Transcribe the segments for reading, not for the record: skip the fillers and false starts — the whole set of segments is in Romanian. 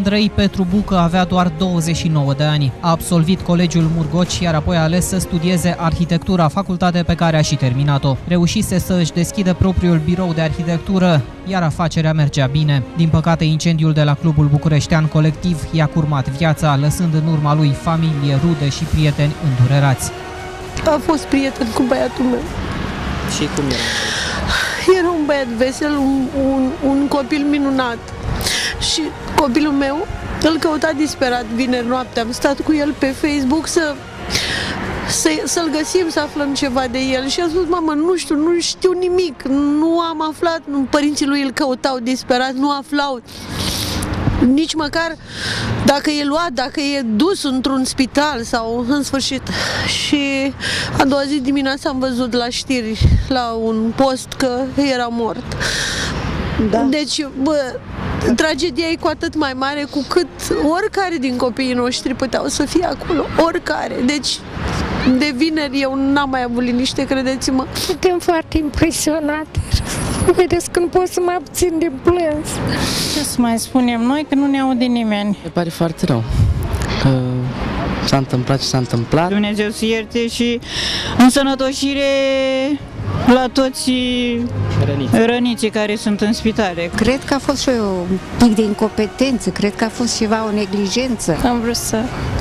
Andrei Petru Bucă avea doar 29 de ani. A absolvit Colegiul Murgoci, iar apoi a ales să studieze arhitectura, facultate pe care a și terminat-o. Reușise să își deschidă propriul birou de arhitectură, iar afacerea mergea bine. Din păcate, incendiul de la Clubul Bucureștean Colectiv i-a curmat viața, lăsând în urma lui familie, rude și prieteni îndurerați. A fost prieten cu băiatul meu. Și cum era? Era un băiat vesel, un copil minunat. Și copilul meu îl căuta disperat vineri noaptea. Am stat cu el pe Facebook să-l găsim, să aflăm ceva de el. Și a spus: mamă, nu știu nimic, nu am aflat. Părinții lui îl căutau disperat, nu aflau nici măcar dacă e luat, dacă e dus într-un spital sau în sfârșit. Și a doua zi dimineața am văzut la știri, la un post, că era mort. Da. Deci, tragedia e cu atât mai mare cu cât oricare din copiii noștri puteau să fie acolo, oricare. Deci, de vineri eu n-am mai avut liniște, credeți-mă. Suntem foarte impresionate. Vedeți, când pot să mă abțin de plâns. Ce să mai spunem noi, că nu ne aude nimeni. Mi pare foarte rău că s-a întâmplat ce s-a întâmplat. Dumnezeu să ierte și însănătoșire la toți răniții care sunt în spitale. Cred că a fost și un pic de incompetență, cred că a fost ceva, o neglijență. Am vrut să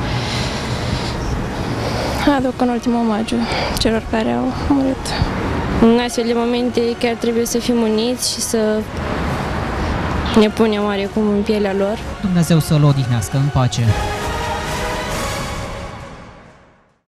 aduc un ultim omagiu celor care au murit. În astfel de momente chiar trebuie să fim uniți și să ne punem oarecum în pielea lor. Dumnezeu să-l odihnească în pace.